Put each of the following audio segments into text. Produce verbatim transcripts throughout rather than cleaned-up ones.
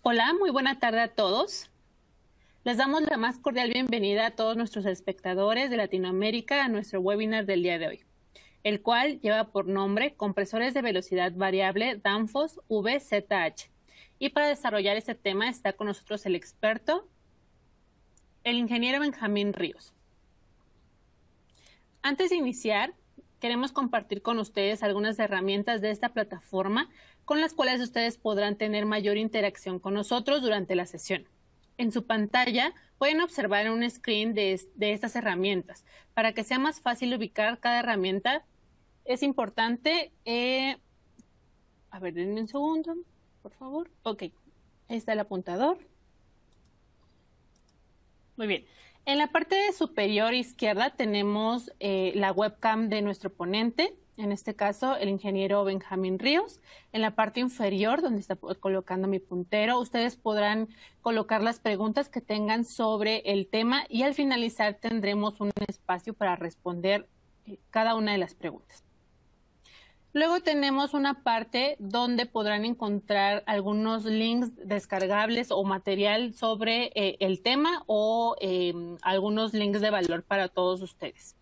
Hola, muy buena tarde a todos. Les damos la más cordial bienvenida a todos nuestros espectadores de Latinoamérica a nuestro webinar del día de hoy, el cual lleva por nombre Compresores de Velocidad Variable Danfoss V Z H. Y para desarrollar este tema está con nosotros el experto, el ingeniero Benjamín Ríos. Antes de iniciar, queremos compartir con ustedes algunas herramientas de esta plataforma con las cuales ustedes podrán tener mayor interacción con nosotros durante la sesión. En su pantalla pueden observar un screen de, de estas herramientas. Para que sea más fácil ubicar cada herramienta, es importante... Eh, a ver, denme un segundo, por favor. Ok, ahí está el apuntador. Muy bien. En la parte superior izquierda tenemos eh, la webcam de nuestro ponente, en este caso el ingeniero Benjamín Ríos. En la parte inferior, donde está colocando mi puntero, ustedes podrán colocar las preguntas que tengan sobre el tema y al finalizar tendremos un espacio para responder eh, cada una de las preguntas. Luego tenemos una parte donde podrán encontrar algunos links descargables o material sobre eh, el tema o eh, algunos links de valor para todos ustedes.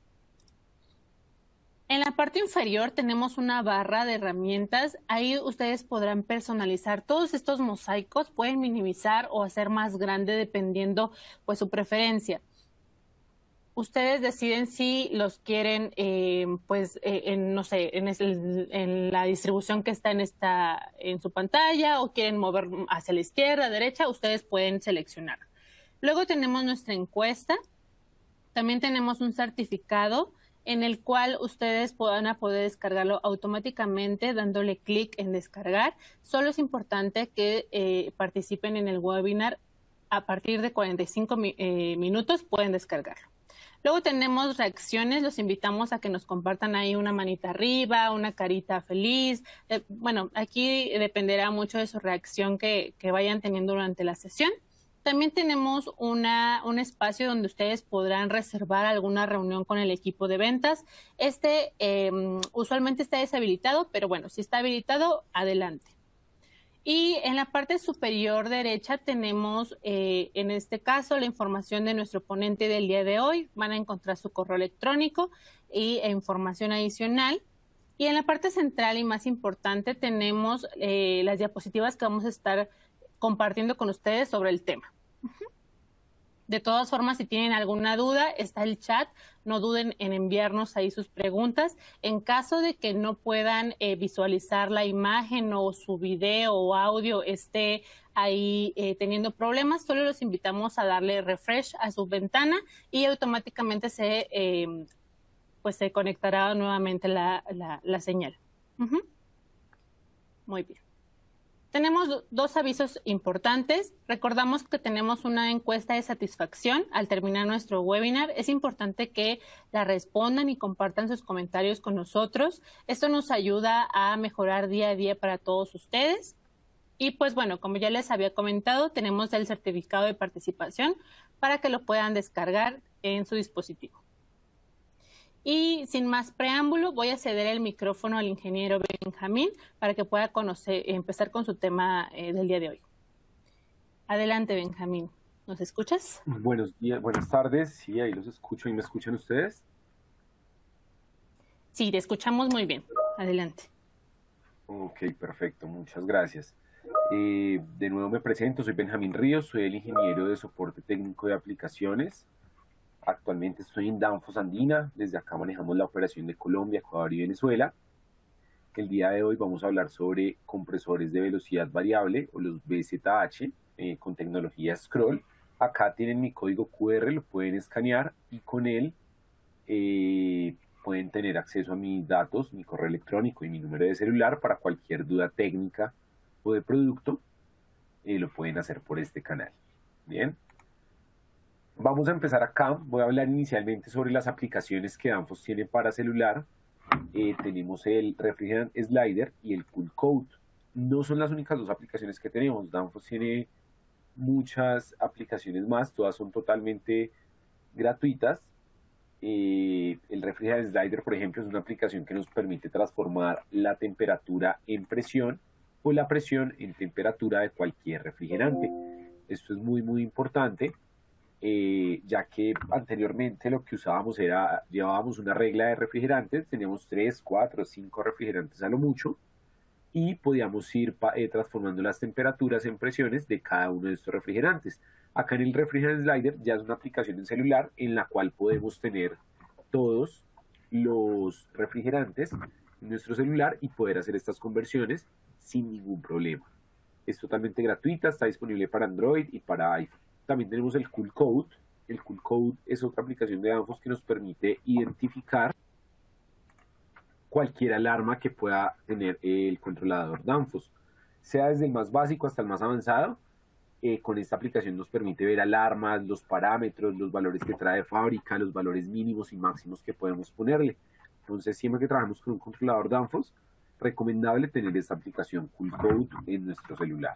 En la parte inferior tenemos una barra de herramientas. Ahí ustedes podrán personalizar todos estos mosaicos, pueden minimizar o hacer más grande dependiendo pues su preferencia. Ustedes deciden si los quieren, eh, pues, eh, en, no sé, en, el, en la distribución que está en, esta, en su pantalla o quieren mover hacia la izquierda, derecha, ustedes pueden seleccionar. Luego tenemos nuestra encuesta. También tenemos un certificado en el cual ustedes van a poder descargarlo automáticamente dándole clic en descargar. Solo es importante que eh, participen en el webinar. A partir de cuarenta y cinco eh, minutos pueden descargarlo. Luego tenemos reacciones, los invitamos a que nos compartan ahí una manita arriba, una carita feliz. Eh, bueno, aquí dependerá mucho de su reacción que, que vayan teniendo durante la sesión. También tenemos una, un espacio donde ustedes podrán reservar alguna reunión con el equipo de ventas. Este eh, usualmente está deshabilitado, pero bueno, si está habilitado, adelante. Y en la parte superior derecha tenemos, eh, en este caso, la información de nuestro ponente del día de hoy. Van a encontrar su correo electrónico y e información adicional. Y en la parte central y más importante tenemos eh, las diapositivas que vamos a estar compartiendo con ustedes sobre el tema. Uh-huh. De todas formas, si tienen alguna duda, está el chat. No duden en enviarnos ahí sus preguntas. En caso de que no puedan eh, visualizar la imagen o su video o audio esté ahí eh, teniendo problemas, solo los invitamos a darle refresh a su ventana y automáticamente se, eh, pues se conectará nuevamente la, la, la señal. Uh-huh. Muy bien. Tenemos dos avisos importantes. Recordamos que tenemos una encuesta de satisfacción al terminar nuestro webinar. Es importante que la respondan y compartan sus comentarios con nosotros. Esto nos ayuda a mejorar día a día para todos ustedes. Y pues bueno, como ya les había comentado, tenemos el certificado de participación para que lo puedan descargar en su dispositivo. Y sin más preámbulo, voy a ceder el micrófono al ingeniero Benjamín para que pueda conocer, empezar con su tema eh, del día de hoy. Adelante, Benjamín. ¿Nos escuchas? Buenos días, buenas tardes. Sí, ahí los escucho. ¿Y me escuchan ustedes? Sí, te escuchamos muy bien. Adelante. Ok, perfecto. Muchas gracias. Eh, de nuevo me presento. Soy Benjamín Ríos. Soy el ingeniero de soporte técnico de aplicaciones. Actualmente estoy en Danfoss Andina. Desde acá manejamos la operación de Colombia, Ecuador y Venezuela. El día de hoy vamos a hablar sobre compresores de velocidad variable o los V Z H eh, con tecnología Scroll. Acá tienen mi código Q R, lo pueden escanear y con él eh, pueden tener acceso a mis datos, mi correo electrónico y mi número de celular para cualquier duda técnica o de producto. Eh, lo pueden hacer por este canal. Bien. Vamos a empezar acá. Voy a hablar inicialmente sobre las aplicaciones que Danfoss tiene para celular. Eh, tenemos el Refrigerant Slider y el Cool Coat. No son las únicas dos aplicaciones que tenemos. Danfoss tiene muchas aplicaciones más, todas son totalmente gratuitas. Eh, el Refrigerant Slider, por ejemplo, es una aplicación que nos permite transformar la temperatura en presión o la presión en temperatura de cualquier refrigerante. Esto es muy, muy importante, eh, ya que anteriormente lo que usábamos era, llevábamos una regla de refrigerantes, teníamos tres, cuatro, cinco refrigerantes a lo mucho, y podíamos ir eh, transformando las temperaturas en presiones de cada uno de estos refrigerantes. Acá en el Refrigerant Slider ya es una aplicación en celular en la cual podemos tener todos los refrigerantes en nuestro celular y poder hacer estas conversiones sin ningún problema. Es totalmente gratuita, está disponible para Android y para iPhone. También tenemos el Cool Code. El Cool Code es otra aplicación de Danfoss que nos permite identificar cualquier alarma que pueda tener el controlador Danfoss, sea desde el más básico hasta el más avanzado. Eh, con esta aplicación nos permite ver alarmas, los parámetros, los valores que trae de fábrica, los valores mínimos y máximos que podemos ponerle. Entonces, siempre que trabajamos con un controlador Danfoss, recomendable tener esta aplicación Cool Code en nuestro celular.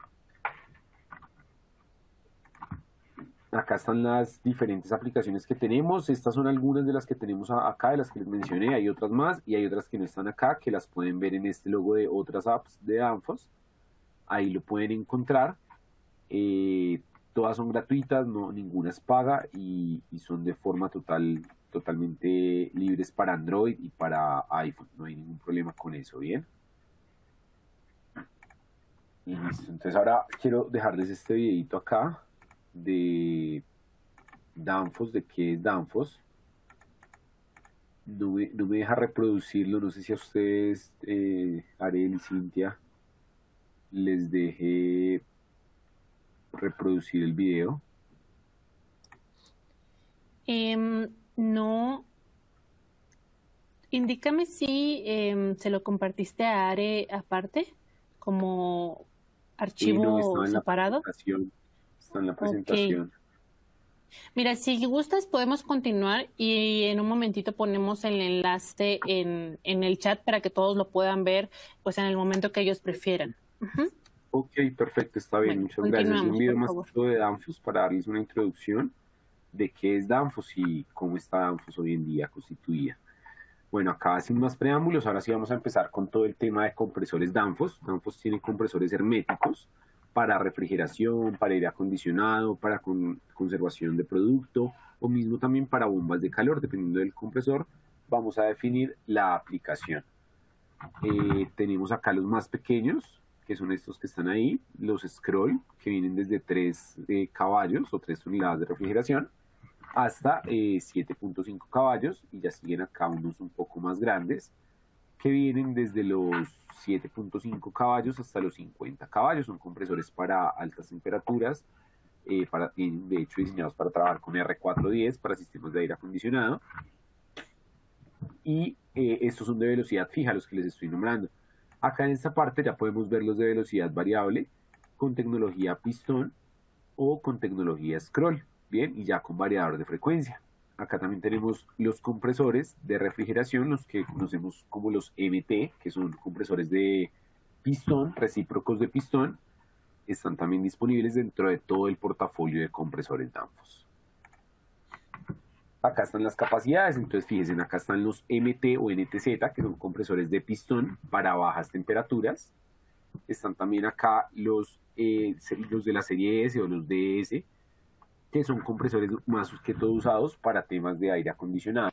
Acá están las diferentes aplicaciones que tenemos. Estas son algunas de las que tenemos acá, de las que les mencioné. Hay otras más y hay otras que no están acá, que las pueden ver en este logo de otras apps de Danfoss. Ahí lo pueden encontrar. Eh, todas son gratuitas, no, ninguna es paga y, y son de forma total, totalmente libres para Android y para iPhone. No hay ningún problema con eso, ¿bien? Y listo. Entonces ahora quiero dejarles este videito acá de Danfoss, de qué es Danfoss. No me, no me deja reproducirlo, no sé si a ustedes, eh, Ariel y Cintia, les deje reproducir el video. Eh, no. Indícame si eh, se lo compartiste a Are aparte, como archivo sí, no, separado. Está en la presentación. Okay. Mira, si gustas podemos continuar y en un momentito ponemos el enlace en, en el chat para que todos lo puedan ver pues en el momento que ellos prefieran. Uh-huh. Ok, perfecto, está bien, bueno, muchas gracias. Un video más de Danfoss para darles una introducción de qué es Danfoss y cómo está Danfoss hoy en día constituida. Bueno, acá sin más preámbulos, ahora sí vamos a empezar con todo el tema de compresores Danfoss. Danfoss tiene compresores herméticos para refrigeración, para aire acondicionado, para con, conservación de producto o mismo también para bombas de calor, dependiendo del compresor. Vamos a definir la aplicación. Eh, tenemos acá los más pequeños, que son estos que están ahí, los Scroll, que vienen desde tres eh, caballos o tres unidades de refrigeración, hasta eh, siete punto cinco caballos, y ya siguen acá unos un poco más grandes, que vienen desde los siete punto cinco caballos hasta los cincuenta caballos. Son compresores para altas temperaturas, eh, para, de hecho diseñados para trabajar con R cuatrocientos diez para sistemas de aire acondicionado, y eh, estos son de velocidad fija, los que les estoy nombrando. Acá en esta parte ya podemos ver los de velocidad variable con tecnología pistón o con tecnología scroll, bien, y ya con variador de frecuencia. Acá también tenemos los compresores de refrigeración, los que conocemos como los M T, que son compresores de pistón, recíprocos de pistón. Están también disponibles dentro de todo el portafolio de compresores Danfoss. Acá están las capacidades, entonces fíjense, acá están los M T o N T Z, que son compresores de pistón para bajas temperaturas. Están también acá los, eh, los de la serie S o los D S, que son compresores más que todo usados para temas de aire acondicionado.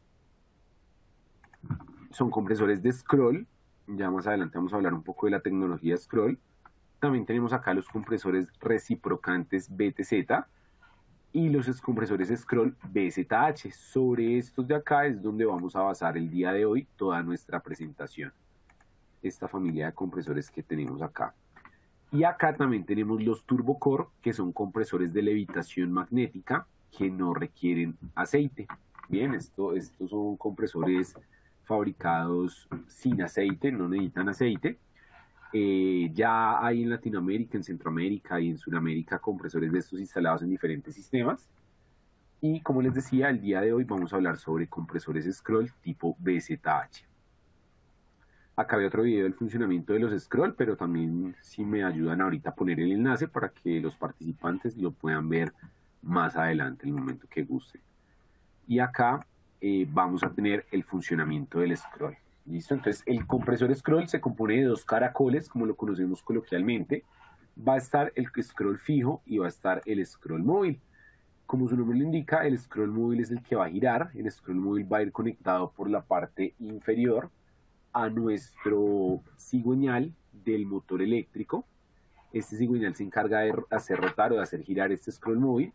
Son compresores de scroll, ya más adelante vamos a hablar un poco de la tecnología scroll. También tenemos acá los compresores reciprocantes B T Z, y los compresores scroll B Z H. Sobre estos de acá es donde vamos a basar el día de hoy toda nuestra presentación. Esta familia de compresores que tenemos acá. Y acá también tenemos los turbocore, que son compresores de levitación magnética que no requieren aceite. Bien, esto, estos son compresores fabricados sin aceite, no necesitan aceite. Eh, ya hay en Latinoamérica, en Centroamérica y en Sudamérica compresores de estos instalados en diferentes sistemas. Y como les decía, el día de hoy vamos a hablar sobre compresores scroll tipo B Z H. Acá hay otro video del funcionamiento de los scroll, pero también si me ayudan ahorita a poner el enlace para que los participantes lo puedan ver más adelante, en el momento que guste. Y acá eh, vamos a tener el funcionamiento del scroll. ¿Listo? Entonces el compresor scroll se compone de dos caracoles, como lo conocemos coloquialmente. Va a estar el scroll fijo y va a estar el scroll móvil. Como su nombre lo indica, el scroll móvil es el que va a girar. El scroll móvil va a ir conectado por la parte inferior a nuestro cigüeñal del motor eléctrico. Este cigüeñal se encarga de hacer rotar o de hacer girar este scroll móvil.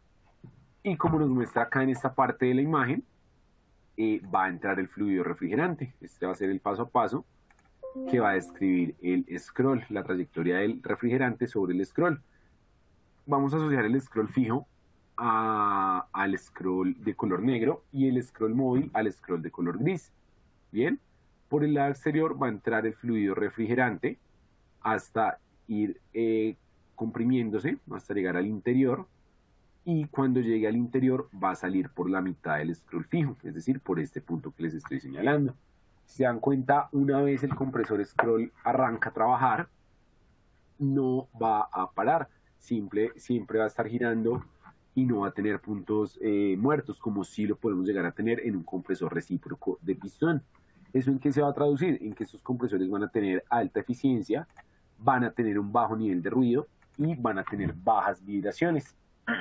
Y como nos muestra acá en esta parte de la imagen, eh, va a entrar el fluido refrigerante. Este va a ser el paso a paso que va a describir el scroll, la trayectoria del refrigerante sobre el scroll. Vamos a asociar el scroll fijo a, al scroll de color negro y el scroll móvil al scroll de color gris. Bien, por el lado exterior va a entrar el fluido refrigerante hasta ir eh, comprimiéndose, hasta llegar al interior, y cuando llegue al interior va a salir por la mitad del scroll fijo, es decir, por este punto que les estoy señalando. Si se dan cuenta, una vez el compresor scroll arranca a trabajar, no va a parar, Simple, siempre va a estar girando y no va a tener puntos eh, muertos, como si lo podemos llegar a tener en un compresor recíproco de pistón. ¿Eso en qué se va a traducir? En que estos compresores van a tener alta eficiencia, van a tener un bajo nivel de ruido y van a tener bajas vibraciones.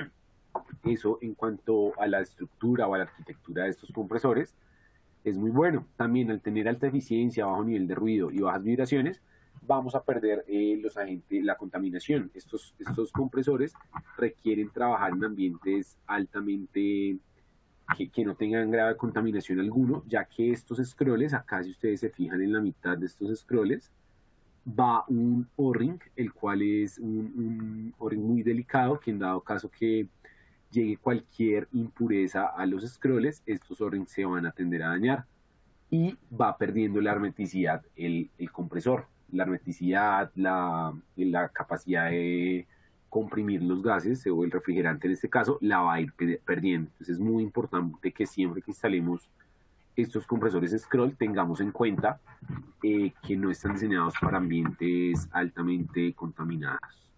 Eso en cuanto a la estructura o a la arquitectura de estos compresores es muy bueno. También al tener alta eficiencia, bajo nivel de ruido y bajas vibraciones, vamos a perder eh, los agentes, la contaminación. Estos, estos compresores requieren trabajar en ambientes altamente, que, que no tengan grave contaminación alguno, ya que estos scrolls, acá si ustedes se fijan en la mitad de estos scrolls, va un O-ring, el cual es un, un O-ring muy delicado, que en dado caso que llegue cualquier impureza a los scrolls, estos O-rings se van a tender a dañar y va perdiendo la hermeticidad el, el compresor. La hermeticidad, la, la capacidad de comprimir los gases o el refrigerante en este caso, la va a ir perdiendo. Entonces es muy importante que siempre que instalemos estos compresores scroll tengamos en cuenta eh, que no están diseñados para ambientes altamente contaminados.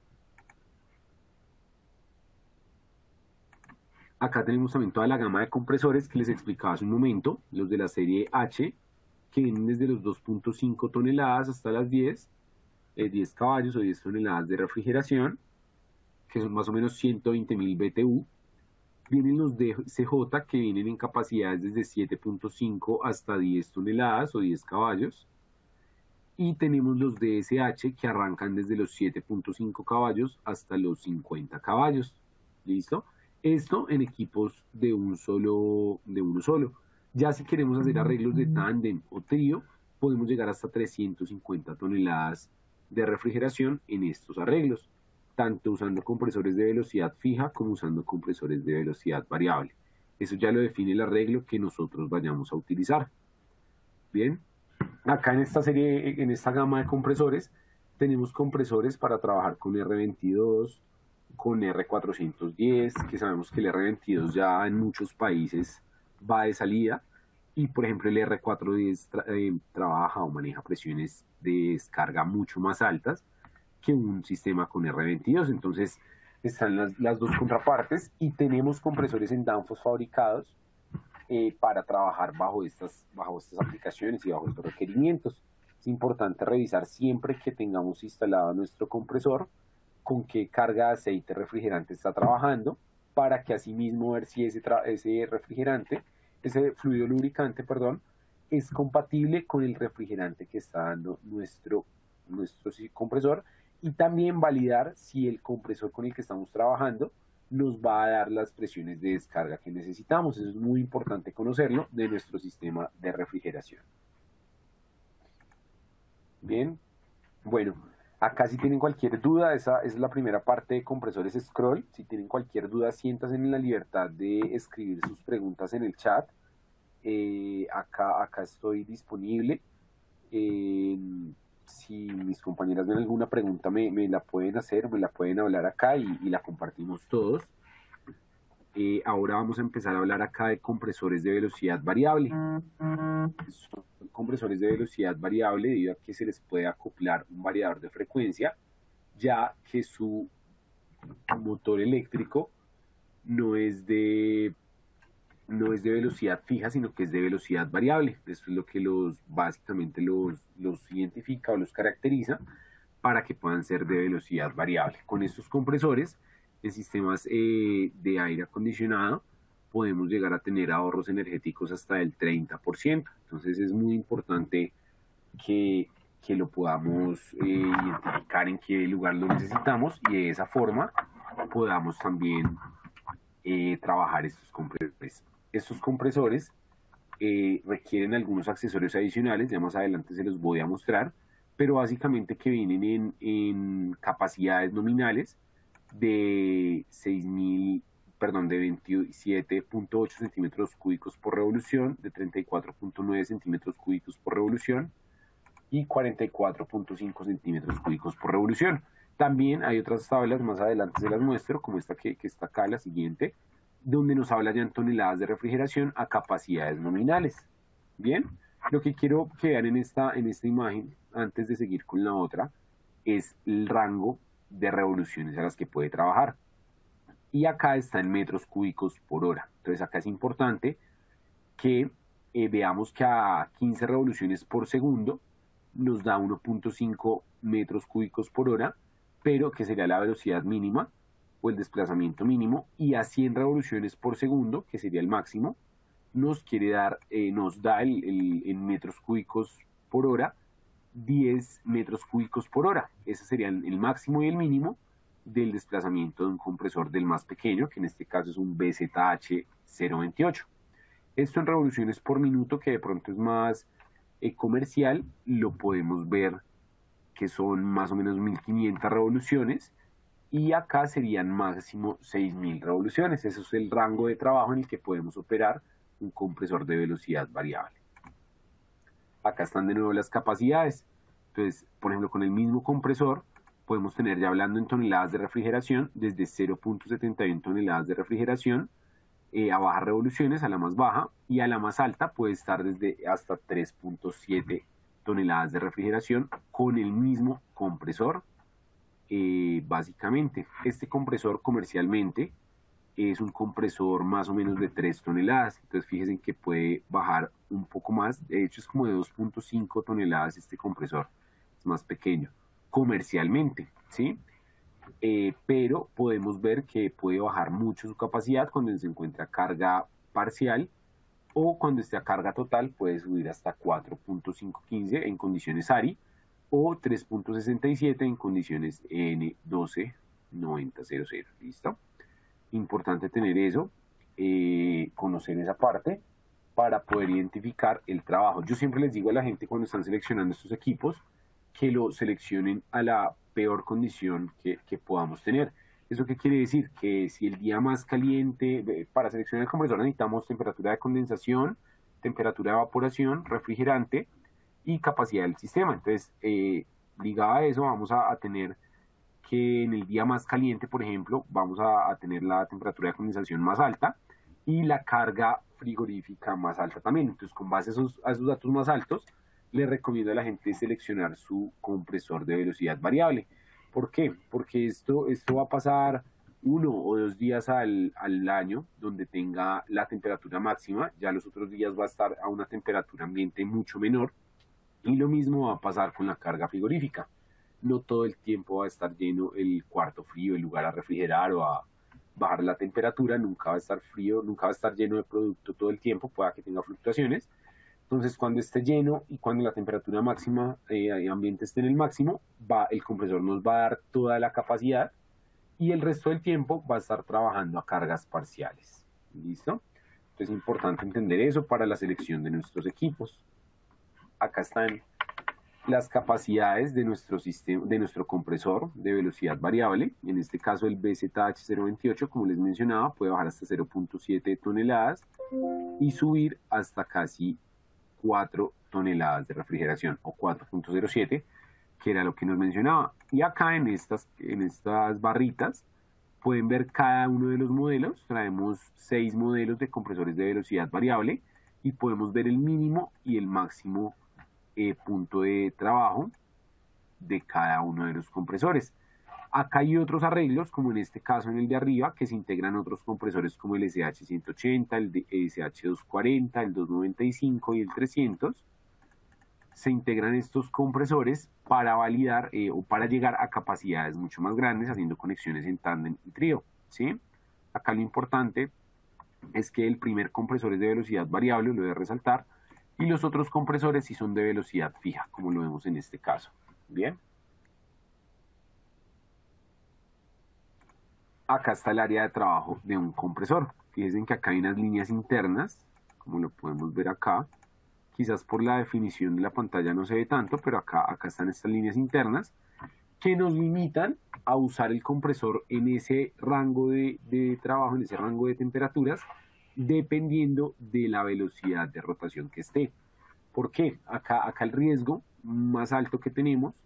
Acá tenemos también toda la gama de compresores que les explicaba hace un momento, los de la serie H, que vienen desde los dos punto cinco toneladas hasta las diez, eh, diez caballos o diez toneladas de refrigeración, que son más o menos ciento veinte mil B T U. Vienen los D C J, que vienen en capacidades desde siete punto cinco hasta diez toneladas o diez caballos. Y tenemos los D S H, que arrancan desde los siete punto cinco caballos hasta los cincuenta caballos. ¿Listo? Esto en equipos de, un solo, de uno solo. Ya si queremos hacer arreglos de tándem o trío, podemos llegar hasta trescientas cincuenta toneladas de refrigeración en estos arreglos, tanto usando compresores de velocidad fija como usando compresores de velocidad variable. Eso ya lo define el arreglo que nosotros vayamos a utilizar. Bien, acá en esta serie, en esta gama de compresores, tenemos compresores para trabajar con R veintidós, con R cuatrocientos diez, que sabemos que el R veintidós ya en muchos países va de salida, y por ejemplo el R cuatrocientos diez tra eh, trabaja o maneja presiones de descarga mucho más altas que un sistema con R veintidós. Entonces están las, las dos contrapartes, y tenemos compresores en Danfoss fabricados eh, para trabajar bajo estas, bajo estas aplicaciones y bajo estos requerimientos. Es importante revisar siempre que tengamos instalado nuestro compresor con qué carga de aceite refrigerante está trabajando, para que asimismo ver si ese, ese refrigerante, ese fluido lubricante, perdón, es compatible con el refrigerante que está dando nuestro, nuestro compresor, y también validar si el compresor con el que estamos trabajando nos va a dar las presiones de descarga que necesitamos. Eso es muy importante conocerlo de nuestro sistema de refrigeración. Bien, bueno, acá si tienen cualquier duda, esa, esa es la primera parte de compresores scroll. Si tienen cualquier duda, siéntanse en la libertad de escribir sus preguntas en el chat. Eh, acá, acá estoy disponible. Eh, si mis compañeras ven alguna pregunta, me, me la pueden hacer, me la pueden hablar acá y, y la compartimos todos. Eh, ahora vamos a empezar a hablar acá de compresores de velocidad variable. Son compresores de velocidad variable debido a que se les puede acoplar un variador de frecuencia, ya que su motor eléctrico no es de no es de velocidad fija, sino que es de velocidad variable. Esto es lo que los, básicamente los, los identifica o los caracteriza para que puedan ser de velocidad variable. Con estos compresores en sistemas eh, de aire acondicionado podemos llegar a tener ahorros energéticos hasta del treinta por ciento. Entonces es muy importante que, que lo podamos eh, identificar en qué lugar lo necesitamos y de esa forma podamos también eh, trabajar estos compresores. Estos compresores eh, requieren algunos accesorios adicionales, ya más adelante se los voy a mostrar, pero básicamente que vienen en, en capacidades nominales de seis mil, perdón, de veintisiete punto ocho centímetros cúbicos por revolución, de treinta y cuatro punto nueve centímetros cúbicos por revolución y cuarenta y cuatro punto cinco centímetros cúbicos por revolución. También hay otras tablas, más adelante se las muestro, como esta que, que está acá, la siguiente, donde nos habla ya en toneladas de refrigeración a capacidades nominales. Bien, lo que quiero que vean en esta, en esta imagen, antes de seguir con la otra, es el rango de revoluciones a las que puede trabajar. Y acá está en metros cúbicos por hora. Entonces acá es importante que eh, veamos que a quince revoluciones por segundo nos da uno punto cinco metros cúbicos por hora, pero que sería la velocidad mínima o el desplazamiento mínimo, y a cien revoluciones por segundo, que sería el máximo, nos quiere dar, eh, nos da el, el, en metros cúbicos por hora, diez metros cúbicos por hora. Ese sería el, el máximo y el mínimo del desplazamiento de un compresor del más pequeño, que en este caso es un B Z H cero veintiocho. Esto en revoluciones por minuto, que de pronto es más eh, comercial, lo podemos ver que son más o menos mil quinientas revoluciones, y acá serían máximo seis mil revoluciones. Eso es el rango de trabajo en el que podemos operar un compresor de velocidad variable. Acá están de nuevo las capacidades. Entonces, por ejemplo, con el mismo compresor podemos tener, ya hablando en toneladas de refrigeración, desde cero punto setenta y uno toneladas de refrigeración eh, a bajas revoluciones, a la más baja, y a la más alta puede estar desde hasta tres punto siete toneladas de refrigeración con el mismo compresor. Eh, básicamente, este compresor comercialmente es un compresor más o menos de tres toneladas. Entonces fíjense que puede bajar un poco más. De hecho es como de dos punto cinco toneladas este compresor. Es más pequeño comercialmente, ¿sí? Eh, pero podemos ver que puede bajar mucho su capacidad cuando se encuentra carga parcial, o cuando esté a carga total puede subir hasta cuatro punto quinientos quince en condiciones A R I o tres punto sesenta y siete en condiciones N doce noventa cero cero. ¿Listo? Importante tener eso, eh, conocer esa parte para poder identificar el trabajo. Yo siempre les digo a la gente cuando están seleccionando estos equipos que lo seleccionen a la peor condición que, que podamos tener. ¿Eso qué quiere decir? Que si el día más caliente, para seleccionar el compresor necesitamos temperatura de condensación, temperatura de evaporación, refrigerante y capacidad del sistema. Entonces, eh, ligado a eso, vamos a, a tener que en el día más caliente, por ejemplo, vamos a, a tener la temperatura de condensación más alta y la carga frigorífica más alta también. Entonces, con base a esos, a esos datos más altos, le recomiendo a la gente seleccionar su compresor de velocidad variable. ¿Por qué? Porque esto, esto va a pasar uno o dos días al, al año donde tenga la temperatura máxima, ya los otros días va a estar a una temperatura ambiente mucho menor, y lo mismo va a pasar con la carga frigorífica. No todo el tiempo va a estar lleno el cuarto frío, el lugar a refrigerar o a bajar la temperatura, nunca va a estar frío, nunca va a estar lleno de producto todo el tiempo, pueda que tenga fluctuaciones. Entonces, cuando esté lleno y cuando la temperatura máxima eh, ambiente esté en el máximo, va, el compresor nos va a dar toda la capacidad y el resto del tiempo va a estar trabajando a cargas parciales. ¿Listo? Entonces, es importante entender eso para la selección de nuestros equipos. Acá están las capacidades de nuestro sistema, de nuestro compresor de velocidad variable. En este caso, el B Z H cero veintiocho, como les mencionaba, puede bajar hasta cero punto siete toneladas y subir hasta casi cuatro toneladas de refrigeración, o cuatro punto cero siete, que era lo que nos mencionaba. Y acá en estas, en estas barritas pueden ver cada uno de los modelos. Traemos seis modelos de compresores de velocidad variable y podemos ver el mínimo y el máximo eh, punto de trabajo de cada uno de los compresores. Acá hay otros arreglos, como en este caso en el de arriba, que se integran otros compresores como el S H ciento ochenta, el de S H doscientos cuarenta, el doscientos noventa y cinco y el trescientos. Se integran estos compresores para validar eh, o para llegar a capacidades mucho más grandes haciendo conexiones en tándem y trío, ¿sí? Acá lo importante es que el primer compresor es de velocidad variable, lo voy a resaltar, y los otros compresores sí son de velocidad fija, como lo vemos en este caso. Bien. Acá está el área de trabajo de un compresor. Fíjense que acá hay unas líneas internas, como lo podemos ver acá. Quizás por la definición de la pantalla no se ve tanto, pero acá, acá están estas líneas internas que nos limitan a usar el compresor en ese rango de, de trabajo, en ese rango de temperaturas, dependiendo de la velocidad de rotación que esté. ¿Por qué? Acá, acá el riesgo más alto que tenemos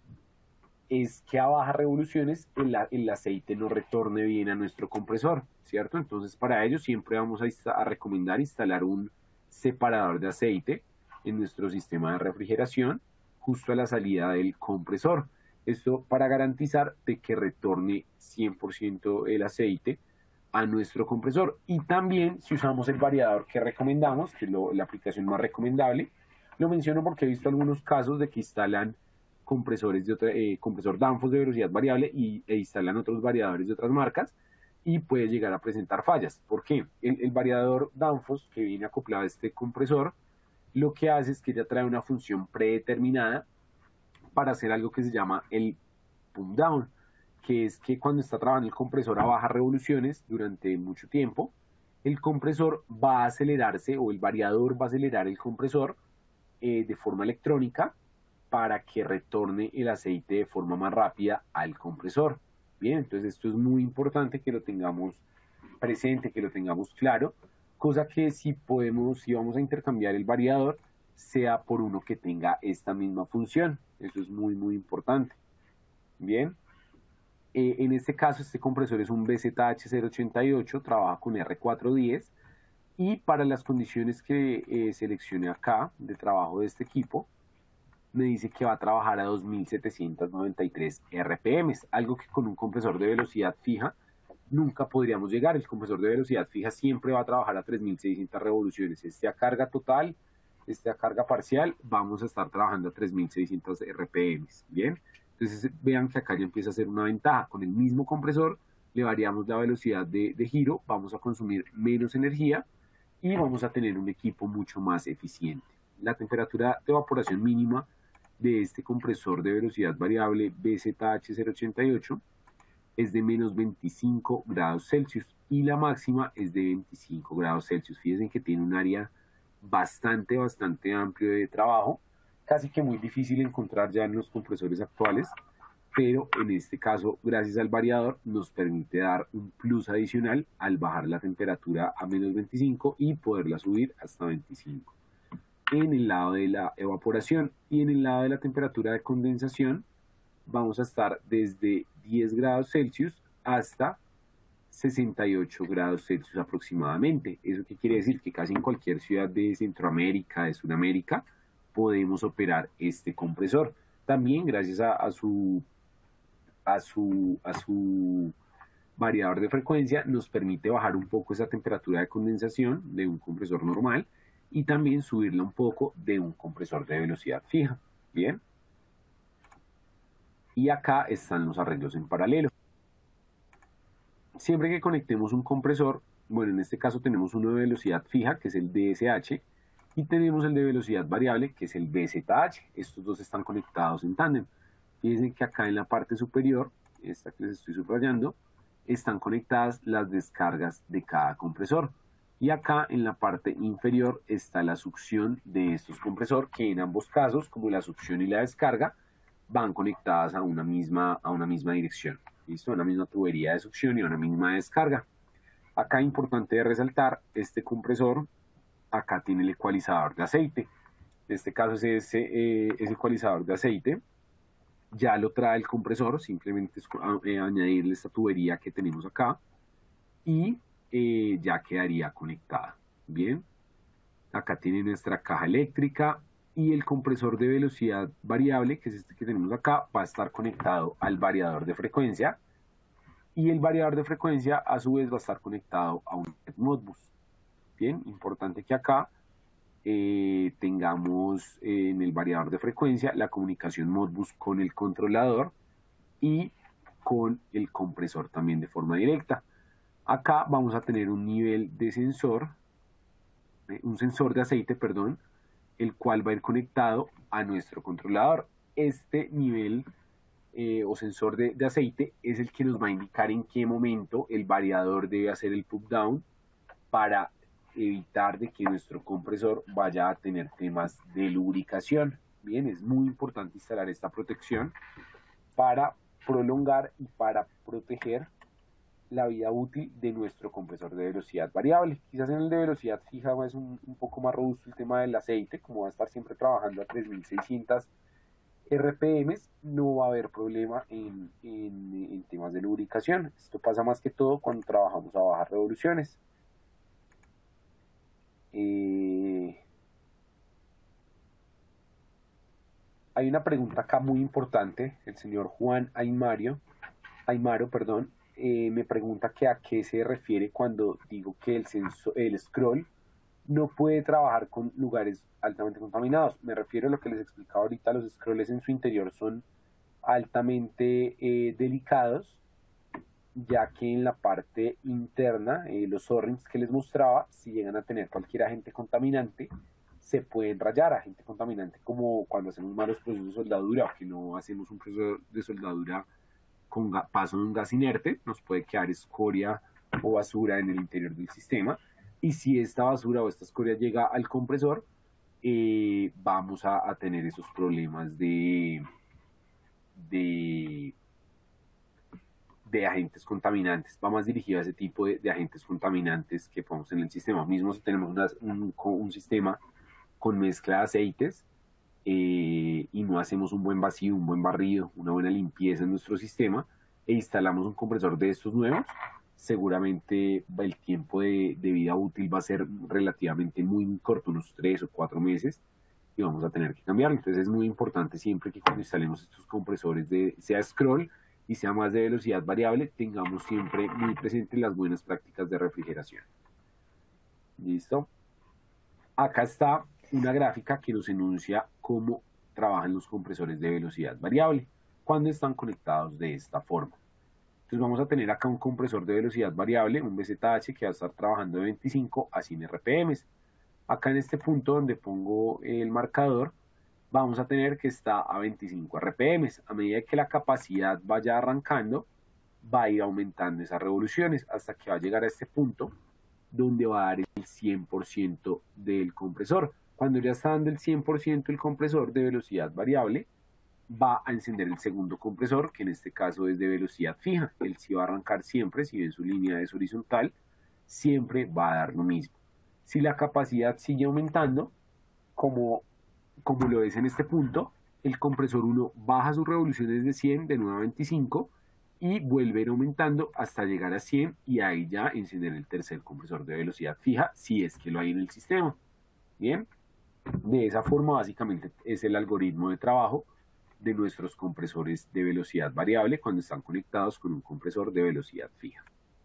es que a bajas revoluciones el, el aceite no retorne bien a nuestro compresor, ¿cierto? Entonces para ello siempre vamos a, a recomendar instalar un separador de aceite en nuestro sistema de refrigeración justo a la salida del compresor. Esto para garantizar de que retorne cien por ciento el aceite a nuestro compresor. Y también si usamos el variador que recomendamos, que es lo, la aplicación más recomendable, lo menciono porque he visto algunos casos de que instalan compresores de otra, eh, compresor Danfoss de velocidad variable y, e instalan otros variadores de otras marcas y puede llegar a presentar fallas. ¿Por qué? El, el variador Danfoss que viene acoplado a este compresor lo que hace es que ya trae una función predeterminada para hacer algo que se llama el pump down, que es que cuando está trabajando el compresor a bajas revoluciones durante mucho tiempo, el compresor va a acelerarse o el variador va a acelerar el compresor eh, de forma electrónica para que retorne el aceite de forma más rápida al compresor. Bien, entonces esto es muy importante que lo tengamos presente, que lo tengamos claro, cosa que si podemos, si vamos a intercambiar el variador, sea por uno que tenga esta misma función. Eso es muy, muy importante. Bien, eh, en este caso este compresor es un B Z H cero ochenta y ocho, trabaja con R cuatrocientos diez y para las condiciones que eh, seleccioné acá de trabajo de este equipo, me dice que va a trabajar a dos mil setecientos noventa y tres R P M, algo que con un compresor de velocidad fija nunca podríamos llegar. El compresor de velocidad fija siempre va a trabajar a tres mil seiscientas revoluciones. Este a carga total, este a carga parcial, vamos a estar trabajando a tres mil seiscientos R P M. Bien, entonces vean que acá ya empieza a ser una ventaja. Con el mismo compresor le variamos la velocidad de, de giro, vamos a consumir menos energía y vamos a tener un equipo mucho más eficiente. La temperatura de evaporación mínima de este compresor de velocidad variable B Z H cero ochenta y ocho es de menos veinticinco grados Celsius y la máxima es de veinticinco grados Celsius. Fíjense que tiene un área bastante, bastante amplio de trabajo, casi que muy difícil encontrar ya en los compresores actuales, pero en este caso, gracias al variador, nos permite dar un plus adicional al bajar la temperatura a menos veinticinco y poderla subir hasta veinticinco. En el lado de la evaporación y en el lado de la temperatura de condensación vamos a estar desde diez grados Celsius hasta sesenta y ocho grados Celsius aproximadamente. ¿Eso qué quiere decir? Que casi en cualquier ciudad de Centroamérica, de Sudamérica, podemos operar este compresor. También gracias a, a, su, a, su, a su variador de frecuencia nos permite bajar un poco esa temperatura de condensación de un compresor normal y también subirla un poco de un compresor de velocidad fija. Bien. Y acá están los arreglos en paralelo. Siempre que conectemos un compresor, bueno, en este caso tenemos uno de velocidad fija, que es el D S H, y tenemos el de velocidad variable, que es el B Z H. Estos dos están conectados en tándem. Fíjense que acá en la parte superior, esta que les estoy subrayando, están conectadas las descargas de cada compresor. Y acá en la parte inferior está la succión de estos compresores, que en ambos casos, como la succión y la descarga, van conectadas a una misma, a una misma dirección. ¿Listo? Una misma tubería de succión y una misma descarga. Acá importante de resaltar, este compresor, acá tiene el ecualizador de aceite. En este caso es ese, eh, ese ecualizador de aceite. Ya lo trae el compresor, simplemente es eh, añadirle esta tubería que tenemos acá. Y eh, ya quedaría conectada. Bien. Acá tiene nuestra caja eléctrica. y el compresor de velocidad variable, que es este que tenemos acá, va a estar conectado al variador de frecuencia, y el variador de frecuencia a su vez va a estar conectado a un Modbus. Bien, importante que acá eh, tengamos eh, en el variador de frecuencia la comunicación Modbus con el controlador y con el compresor también de forma directa. Acá vamos a tener un nivel de sensor, eh, un sensor de aceite, perdón, el cual va a ir conectado a nuestro controlador. Este nivel eh, o sensor de, de aceite es el que nos va a indicar en qué momento el variador debe hacer el pump down para evitar de que nuestro compresor vaya a tener temas de lubricación. Bien, es muy importante instalar esta protección para prolongar y para proteger la vida útil de nuestro compresor de velocidad variable. Quizás en el de velocidad fija es un, un poco más robusto el tema del aceite, como va a estar siempre trabajando a tres mil seiscientos R P M, no va a haber problema en, en, en temas de lubricación. Esto pasa más que todo cuando trabajamos a bajas revoluciones. Eh, hay una pregunta acá muy importante. El señor Juan Aymaro, Aymaro perdón, eh, me pregunta que a qué se refiere cuando digo que el, sensor, el scroll no puede trabajar con lugares altamente contaminados. Me refiero a lo que les explicaba ahorita, los scrolls en su interior son altamente eh, delicados, ya que en la parte interna, eh, los O-rings que les mostraba, si llegan a tener cualquier agente contaminante, se pueden rayar. Agente contaminante como cuando hacemos malos procesos de soldadura o que no hacemos un proceso de soldadura con paso de un gas inerte, nos puede quedar escoria o basura en el interior del sistema. Y si esta basura o esta escoria llega al compresor, eh, vamos a, a tener esos problemas de, de, de agentes contaminantes. Va más dirigido a ese tipo de, de agentes contaminantes que ponemos en el sistema. Mismo si tenemos una, un, un sistema con mezcla de aceites eh, y no hacemos un buen vacío, un buen barrido, una buena limpieza en nuestro sistema e instalamos un compresor de estos nuevos, seguramente el tiempo de, de vida útil va a ser relativamente muy, muy corto, unos tres o cuatro meses, y vamos a tener que cambiarlo. Entonces es muy importante siempre que cuando instalemos estos compresores, de sea scroll y sea más de velocidad variable, tengamos siempre muy presentes las buenas prácticas de refrigeración. ¿Listo? Acá está una gráfica que nos enuncia cómo trabajan los compresores de velocidad variable cuando están conectados de esta forma. Entonces vamos a tener acá un compresor de velocidad variable, un V Z H que va a estar trabajando de veinticinco a cien R P M. Acá en este punto donde pongo el marcador, vamos a tener que está a veinticinco R P M. A medida que la capacidad vaya arrancando, va a ir aumentando esas revoluciones hasta que va a llegar a este punto donde va a dar el cien por ciento del compresor. Cuando ya está dando el cien por ciento el compresor de velocidad variable, va a encender el segundo compresor, que en este caso es de velocidad fija. Él sí va a arrancar siempre, si ven su línea es horizontal, siempre va a dar lo mismo. Si la capacidad sigue aumentando, como, como lo es en este punto, el compresor uno baja sus revoluciones de cien, de nuevo a veinticinco, y vuelve a ir aumentando hasta llegar a cien, y ahí ya encender el tercer compresor de velocidad fija, si es que lo hay en el sistema. Bien, de esa forma básicamente es el algoritmo de trabajo de nuestros compresores de velocidad variable cuando están conectados con un compresor de velocidad fija.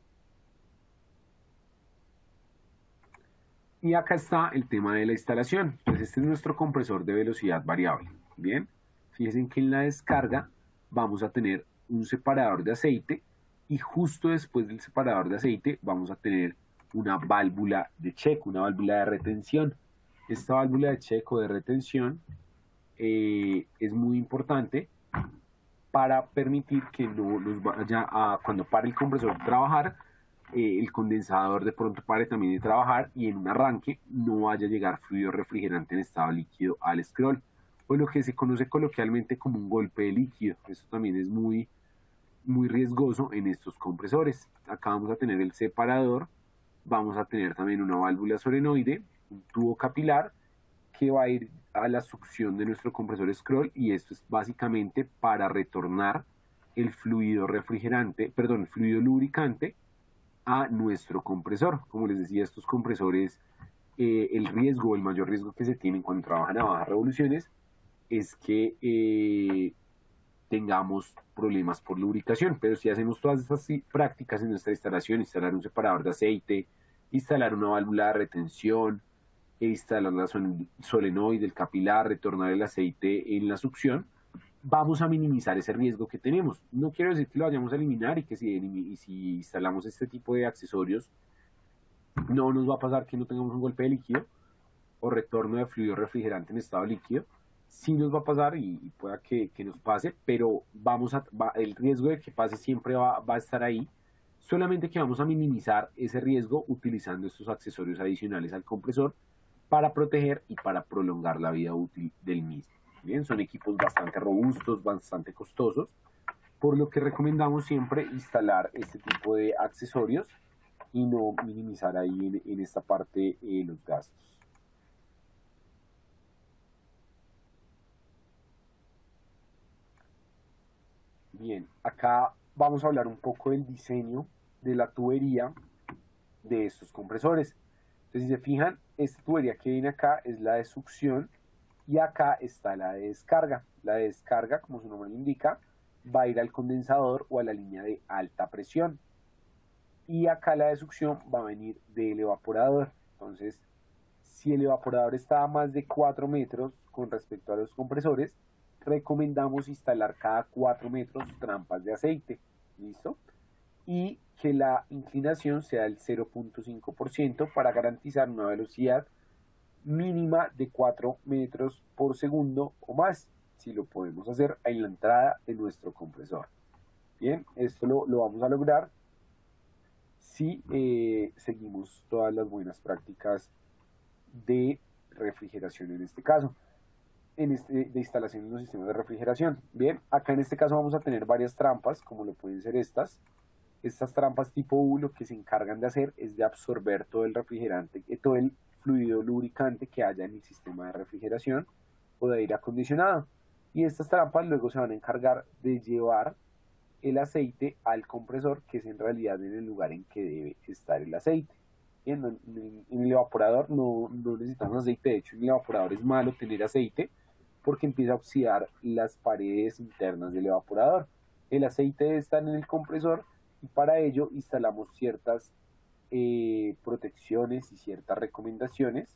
Y acá está el tema de la instalación. Entonces este es nuestro compresor de velocidad variable. Bien, fíjense que en la descarga vamos a tener un separador de aceite y justo después del separador de aceite vamos a tener una válvula de checo, una válvula de retención. Esta válvula de checo de retención Eh, es muy importante para permitir que no nos vaya a, cuando pare el compresor de trabajar, eh, el condensador de pronto pare también de trabajar y en un arranque no vaya a llegar fluido refrigerante en estado líquido al scroll, o lo que se conoce coloquialmente como un golpe de líquido. Esto también es muy, muy riesgoso en estos compresores. Acá vamos a tener el separador, vamos a tener también una válvula solenoide, un tubo capilar que va a ir a la succión de nuestro compresor scroll, y esto es básicamente para retornar el fluido refrigerante, perdón, el fluido lubricante a nuestro compresor. Como les decía, estos compresores eh, el riesgo, el mayor riesgo que se tiene cuando trabajan a bajas revoluciones es que eh, tengamos problemas por lubricación. Pero si hacemos todas estas prácticas en nuestra instalación, instalar un separador de aceite, instalar una válvula de retención, e instalar la solenoide, el capilar, retornar el aceite en la succión, vamos a minimizar ese riesgo que tenemos. No quiero decir que lo vayamos a eliminar y que si, y si instalamos este tipo de accesorios, no nos va a pasar que no tengamos un golpe de líquido o retorno de fluido refrigerante en estado líquido. Sí nos va a pasar y, y pueda que, que nos pase, pero vamos a, va, el riesgo de que pase siempre va, va a estar ahí, solamente que vamos a minimizar ese riesgo utilizando estos accesorios adicionales al compresor para proteger y para prolongar la vida útil del mismo. Bien, son equipos bastante robustos, bastante costosos, por lo que recomendamos siempre instalar este tipo de accesorios y no minimizar ahí en, en esta parte eh, los gastos. Bien, acá vamos a hablar un poco del diseño de la tubería de estos compresores. Entonces, si se fijan, esta tubería que viene acá es la de succión y acá está la de descarga. La de descarga, como su nombre lo indica, va a ir al condensador o a la línea de alta presión. Y acá la de succión va a venir del evaporador. Entonces, si el evaporador está a más de cuatro metros con respecto a los compresores, recomendamos instalar cada cuatro metros trampas de aceite. ¿Listo? Y que la inclinación sea del cero punto cinco por ciento para garantizar una velocidad mínima de cuatro metros por segundo o más, si lo podemos hacer en la entrada de nuestro compresor. Bien, esto lo, lo vamos a lograr si eh, seguimos todas las buenas prácticas de refrigeración en este caso, en este, de instalación de los sistemas de refrigeración. Bien, acá en este caso vamos a tener varias trampas, como lo pueden ser estas. Estas trampas tipo U lo que se encargan de hacer es de absorber todo el refrigerante, todo el fluido lubricante que haya en el sistema de refrigeración o de aire acondicionado. Y estas trampas luego se van a encargar de llevar el aceite al compresor, que es en realidad en el lugar en que debe estar el aceite. En, en, en el evaporador no, no necesitamos aceite, de hecho en el evaporador es malo tener aceite porque empieza a oxidar las paredes internas del evaporador. El aceite debe estar en el compresor y para ello instalamos ciertas eh, protecciones y ciertas recomendaciones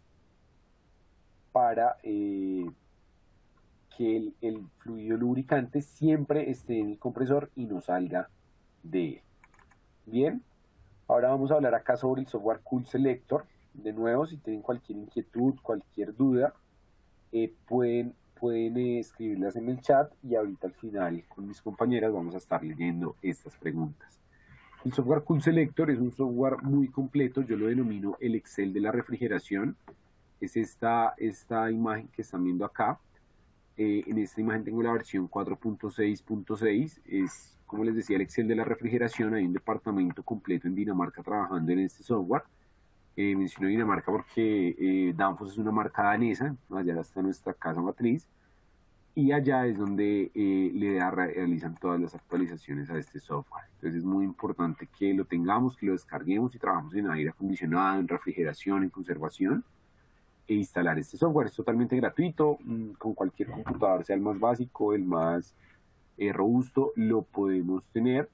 para eh, que el, el fluido lubricante siempre esté en el compresor y no salga de él. Bien, ahora vamos a hablar acá sobre el software Cool Selector. De nuevo, si tienen cualquier inquietud, cualquier duda, eh, pueden, pueden eh, escribirlas en el chat y ahorita al final con mis compañeras vamos a estar leyendo estas preguntas. El software Cool Selector es un software muy completo, yo lo denomino el Excel de la refrigeración. Es esta, esta imagen que están viendo acá. Eh, en esta imagen tengo la versión cuatro punto seis punto seis, es como les decía el Excel de la refrigeración. Hay un departamento completo en Dinamarca trabajando en este software. Eh, menciono Dinamarca porque eh, Danfoss es una marca danesa, allá está nuestra casa matriz, y allá es donde eh, le da, realizan todas las actualizaciones a este software. Entonces es muy importante que lo tengamos, que lo descarguemos y trabajamos en aire acondicionado, en refrigeración, en conservación, e instalar este software. Es totalmente gratuito, con cualquier computador, sea el más básico, el más eh, robusto, lo podemos tener,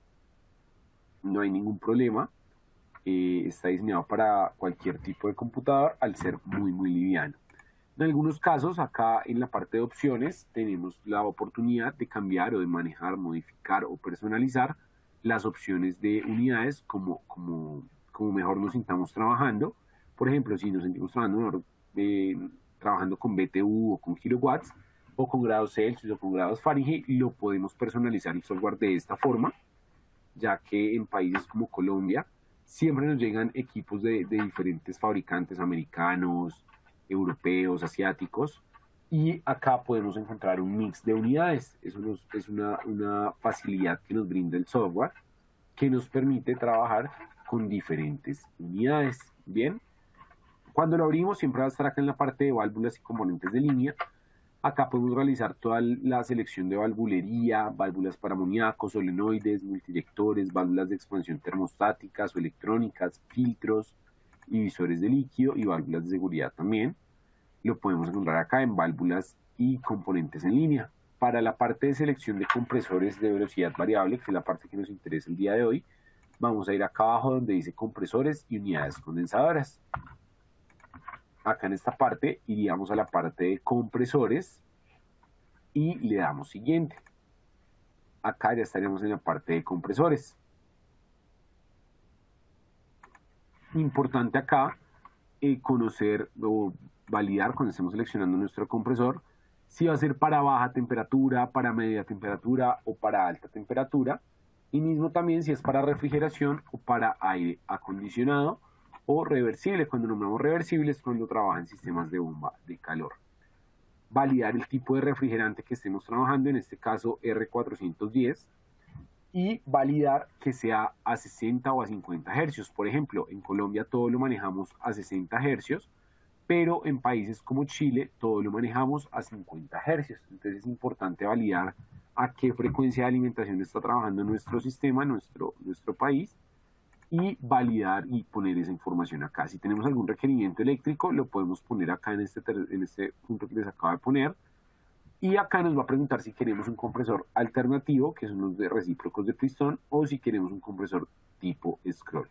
no hay ningún problema. Eh, está diseñado para cualquier tipo de computador al ser muy muy liviano. En algunos casos, acá en la parte de opciones tenemos la oportunidad de cambiar o de manejar, modificar o personalizar las opciones de unidades como, como, como mejor nos sintamos trabajando. Por ejemplo, si nos sentimos trabajando mejor Eh, trabajando con B T U o con kilowatts o con grados Celsius o con grados Fahrenheit, lo podemos personalizar el software de esta forma, ya que en países como Colombia siempre nos llegan equipos de, de diferentes fabricantes americanos, europeos, asiáticos, y acá podemos encontrar un mix de unidades. Eso nos, es una, una facilidad que nos brinda el software que nos permite trabajar con diferentes unidades. Bien, cuando lo abrimos siempre va a estar acá en la parte de válvulas y componentes de línea. Acá podemos realizar toda la selección de valvulería, válvulas para amoníaco, solenoides, multidirectores, válvulas de expansión termostáticas o electrónicas, filtros y visores de líquido y válvulas de seguridad también. Lo podemos encontrar acá en válvulas y componentes en línea. Para la parte de selección de compresores de velocidad variable, que es la parte que nos interesa el día de hoy, vamos a ir acá abajo donde dice compresores y unidades condensadoras. Acá en esta parte iríamos a la parte de compresores y le damos siguiente. Acá ya estaríamos en la parte de compresores. Importante acá eh, conocer o validar cuando estemos seleccionando nuestro compresor si va a ser para baja temperatura, para media temperatura o para alta temperatura, y mismo también si es para refrigeración o para aire acondicionado o reversible. Cuando nombramos reversible es cuando trabaja en sistemas de bomba de calor. Validar el tipo de refrigerante que estemos trabajando, en este caso R cuatrocientos diez, y validar que sea a sesenta o a cincuenta hercios. Por ejemplo, en Colombia todo lo manejamos a sesenta hercios, pero en países como Chile todo lo manejamos a cincuenta hercios. Entonces es importante validar a qué frecuencia de alimentación está trabajando nuestro sistema, nuestro, nuestro país, y validar y poner esa información acá. Si tenemos algún requerimiento eléctrico, lo podemos poner acá en este, en este punto que les acabo de poner. Y acá nos va a preguntar si queremos un compresor alternativo, que son los de recíprocos de pistón, o si queremos un compresor tipo scroll.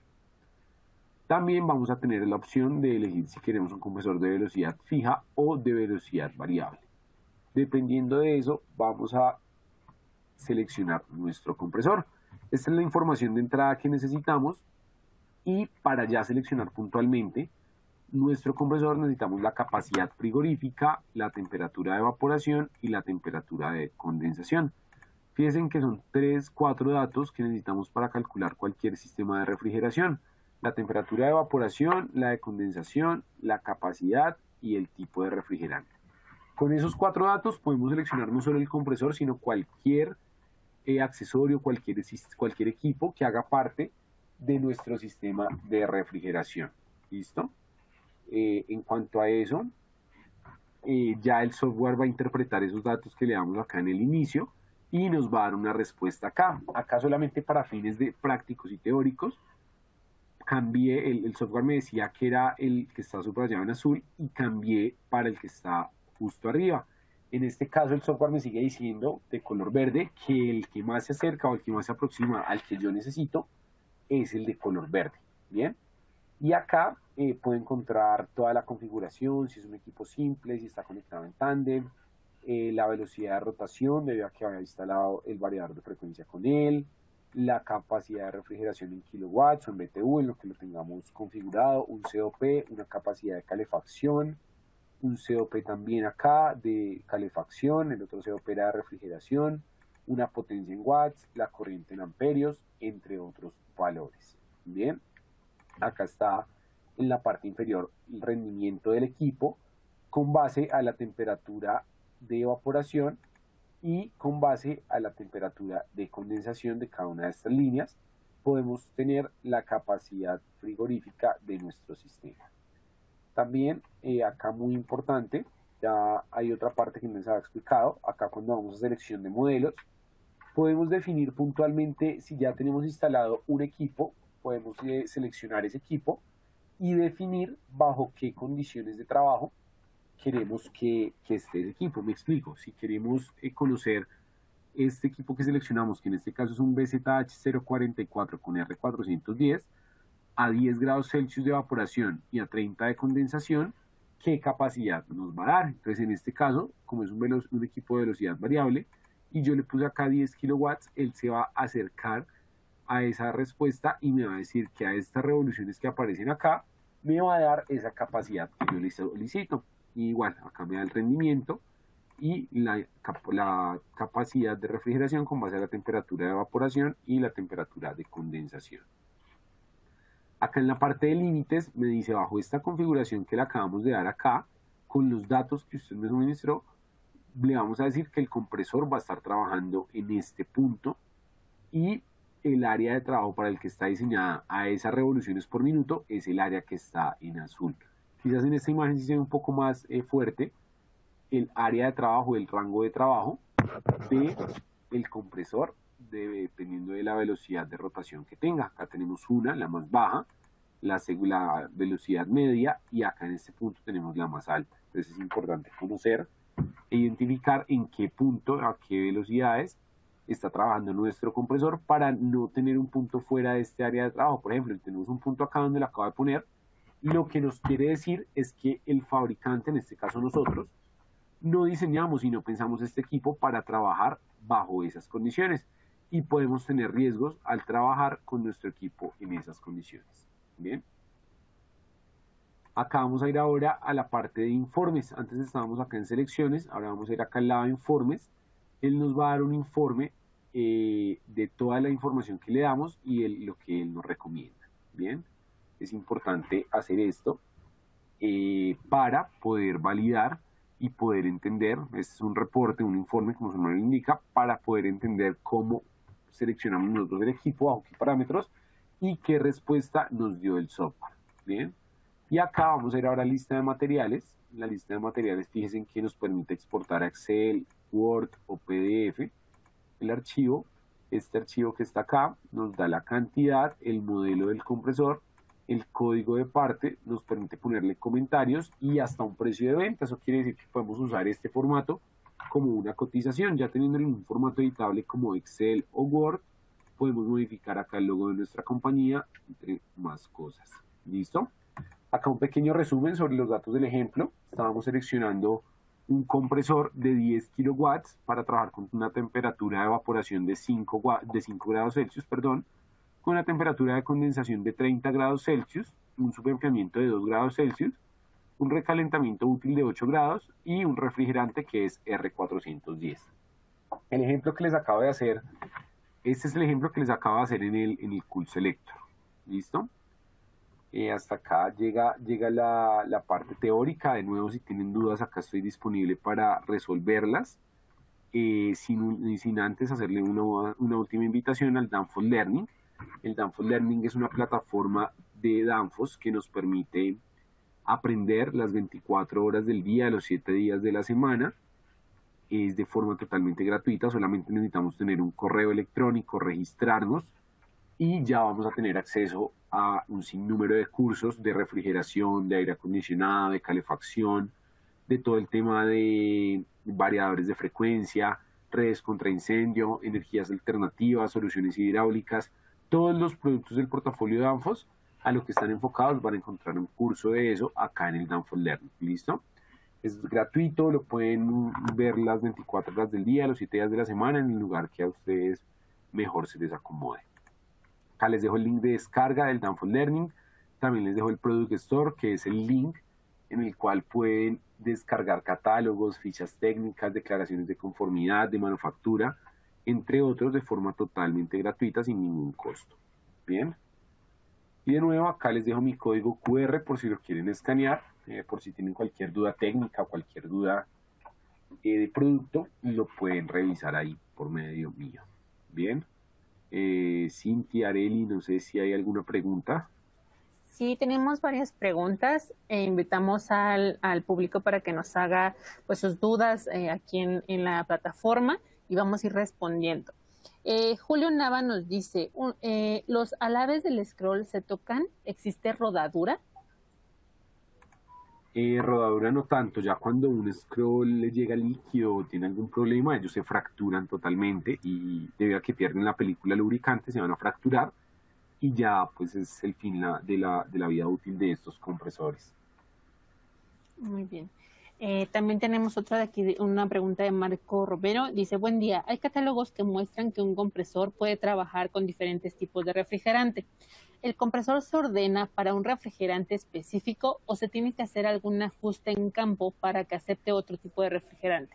También vamos a tener la opción de elegir si queremos un compresor de velocidad fija o de velocidad variable. Dependiendo de eso, vamos a seleccionar nuestro compresor. Esta es la información de entrada que necesitamos, y para ya seleccionar puntualmente nuestro compresor necesitamos la capacidad frigorífica, la temperatura de evaporación y la temperatura de condensación. Fíjense que son tres, cuatro datos que necesitamos para calcular cualquier sistema de refrigeración: la temperatura de evaporación, la de condensación, la capacidad y el tipo de refrigerante. Con esos cuatro datos podemos seleccionar no solo el compresor, sino cualquier eh, accesorio, cualquier, cualquier equipo que haga parte de nuestro sistema de refrigeración. ¿Listo? Eh, en cuanto a eso, eh, ya el software va a interpretar esos datos que le damos acá en el inicio y nos va a dar una respuesta acá. Acá solamente para fines de prácticos y teóricos, cambié, el, el software me decía que era el que está subrayado en azul y cambié para el que está justo arriba. En este caso el software me sigue diciendo de color verde que el que más se acerca o el que más se aproxima al que yo necesito es el de color verde. Bien. Y acá eh, puedo encontrar toda la configuración, si es un equipo simple, si está conectado en tándem, eh, la velocidad de rotación debido a que había instalado el variador de frecuencia con él, la capacidad de refrigeración en kilowatts o en B T U, en lo que lo tengamos configurado, un C O P, una capacidad de calefacción, un C O P también acá de calefacción, el otro C O P era de refrigeración, una potencia en watts, la corriente en amperios, entre otros valores. Bien. Acá está en la parte inferior el rendimiento del equipo con base a la temperatura de evaporación y con base a la temperatura de condensación de cada una de estas líneas. Podemos tener la capacidad frigorífica de nuestro sistema. También eh, acá muy importante, ya hay otra parte que no les había explicado. Acá cuando vamos a selección de modelos, podemos definir puntualmente si ya tenemos instalado un equipo. Podemos eh, seleccionar ese equipo y definir bajo qué condiciones de trabajo queremos que, que esté ese equipo. Me explico. Si queremos eh, conocer este equipo que seleccionamos, que en este caso es un B Z H cero cuarenta y cuatro con R cuatrocientos diez, a diez grados Celsius de evaporación y a treinta de condensación, ¿qué capacidad nos va a dar? Entonces, en este caso, como es un, un equipo de velocidad variable, y yo le puse acá diez kilowatts, él se va a acercar a esa respuesta y me va a decir que a estas revoluciones que aparecen acá me va a dar esa capacidad que yo le solicito. Y igual, acá me da el rendimiento y la, la capacidad de refrigeración con base a la temperatura de evaporación y la temperatura de condensación. Acá en la parte de límites me dice, bajo esta configuración que le acabamos de dar acá, con los datos que usted me suministró, le vamos a decir que el compresor va a estar trabajando en este punto y el área de trabajo para el que está diseñada a esas revoluciones por minuto es el área que está en azul. Quizás en esta imagen sí se ve un poco más eh, fuerte el área de trabajo, el rango de trabajo del compresor, de, dependiendo de la velocidad de rotación que tenga. Acá tenemos una, la más baja, la, la velocidad media, y acá en este punto tenemos la más alta. Entonces es importante conocer e identificar en qué punto, a qué velocidades está trabajando nuestro compresor para no tener un punto fuera de este área de trabajo. Por ejemplo, tenemos un punto acá donde lo acabo de poner, lo que nos quiere decir es que el fabricante, en este caso nosotros, no diseñamos y no pensamos este equipo para trabajar bajo esas condiciones, y podemos tener riesgos al trabajar con nuestro equipo en esas condiciones. Bien. Acá vamos a ir ahora a la parte de informes. Antes estábamos acá en selecciones, ahora vamos a ir acá al lado de informes. Él nos va a dar un informe eh, de toda la información que le damos y el, lo que él nos recomienda. Bien, es importante hacer esto eh, para poder validar y poder entender. Este es un reporte, un informe, como su nombre lo indica, para poder entender cómo seleccionamos nosotros el equipo, bajo qué parámetros y qué respuesta nos dio el software. Bien. Y acá vamos a ir ahora a la lista de materiales. La lista de materiales, fíjense en que nos permite exportar a Excel, Word o P D F. El archivo, este archivo que está acá, nos da la cantidad, el modelo del compresor, el código de parte, nos permite ponerle comentarios y hasta un precio de venta. Eso quiere decir que podemos usar este formato como una cotización. Ya teniendo en un formato editable como Excel o Word, podemos modificar acá el logo de nuestra compañía, entre más cosas. ¿Listo? Acá un pequeño resumen sobre los datos del ejemplo. Estábamos seleccionando un compresor de diez kilowatts para trabajar con una temperatura de evaporación de cinco, de cinco grados Celsius, perdón, con una temperatura de condensación de treinta grados Celsius, un subenfriamiento de dos grados Celsius, un recalentamiento útil de ocho grados y un refrigerante que es R cuatrocientos diez. El ejemplo que les acabo de hacer, este es el ejemplo que les acabo de hacer en el, en el Cool Selector. ¿Listo? Eh, hasta acá llega, llega la, la parte teórica. De nuevo, si tienen dudas, acá estoy disponible para resolverlas, eh, sin, sin antes hacerle una, una última invitación al Danfoss Learning. El Danfoss Learning es una plataforma de Danfoss que nos permite aprender las veinticuatro horas del día, los siete días de la semana. Es de forma totalmente gratuita, solamente necesitamos tener un correo electrónico, registrarnos, y ya vamos a tener acceso a un sinnúmero de cursos de refrigeración, de aire acondicionado, de calefacción, de todo el tema de variadores de frecuencia, redes contra incendio, energías alternativas, soluciones hidráulicas. Todos los productos del portafolio de Danfoss, a lo que están enfocados, van a encontrar un curso de eso acá en el Danfoss Learning. ¿Listo? Es gratuito, lo pueden ver las veinticuatro horas del día, los siete días de la semana, en el lugar que a ustedes mejor se les acomode. Acá les dejo el link de descarga del Danfoss Learning. También les dejo el Product Store, que es el link en el cual pueden descargar catálogos, fichas técnicas, declaraciones de conformidad, de manufactura, entre otros, de forma totalmente gratuita, sin ningún costo. Bien. Y de nuevo, acá les dejo mi código Q R por si lo quieren escanear, eh, por si tienen cualquier duda técnica o cualquier duda eh, de producto, lo pueden revisar ahí por medio mío. Bien. Eh, Cintia, Areli, no sé si hay alguna pregunta. Sí, tenemos varias preguntas. Eh, invitamos al, al público para que nos haga pues sus dudas eh, aquí en, en la plataforma y vamos a ir respondiendo. Eh, Julio Nava nos dice, un, eh, ¿los alabes del scroll se tocan? ¿Existe rodadura? Eh, rodadura no tanto, ya cuando un scroll le llega líquido o tiene algún problema, ellos se fracturan totalmente y debido a que pierden la película lubricante se van a fracturar y ya pues es el fin la, de, la, de la vida útil de estos compresores. Muy bien. Eh, también tenemos otra de aquí, una pregunta de Marco Romero. Dice, buen día, hay catálogos que muestran que un compresor puede trabajar con diferentes tipos de refrigerante. ¿El compresor se ordena para un refrigerante específico o se tiene que hacer algún ajuste en campo para que acepte otro tipo de refrigerante?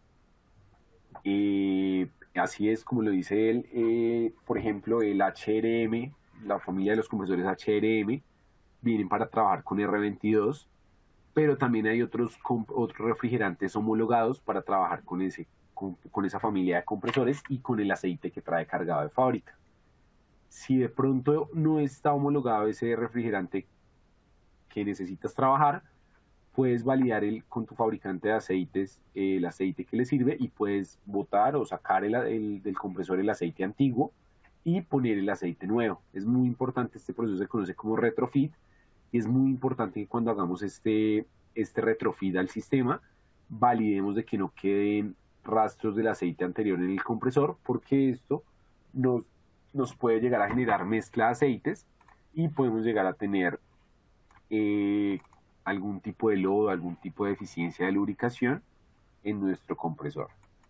Eh, así es, como lo dice él. Eh, por ejemplo, el H R M, la familia de los compresores H R M, vienen para trabajar con R veintidós, pero también hay otros, otros refrigerantes homologados para trabajar con, ese, con, con esa familia de compresores y con el aceite que trae cargado de fábrica. Si de pronto no está homologado ese refrigerante que necesitas trabajar, puedes validar el, con tu fabricante de aceites eh, el aceite que le sirve y puedes botar o sacar el, el, del compresor el aceite antiguo y poner el aceite nuevo. Es muy importante, este proceso se conoce como retrofit, y es muy importante que cuando hagamos este, este retrofit al sistema, validemos de que no queden rastros del aceite anterior en el compresor, porque esto nos, nos puede llegar a generar mezcla de aceites y podemos llegar a tener eh, algún tipo de lodo, algún tipo de deficiencia de lubricación en nuestro compresor.